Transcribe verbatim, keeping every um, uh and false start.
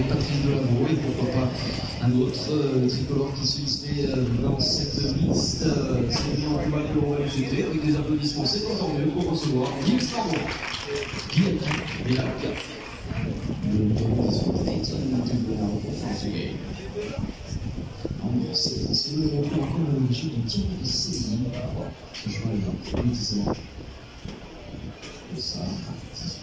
Patrice Delavaux et pourquoi pas un autre euh, tricolore qui se hisserait euh, dans cette liste. Euh, c'est bien en plus mal que l'on va le souhaiter avec des applaudissements. C'est encore mieux pour recevoir Guy Strabon. Qui est qui est là, qui Le télévision Dayton du bonheur pour France Gay. C'est le retour chronologique de Thierry de Céline. Je vois là, précisément. Et ça, c'est sûr.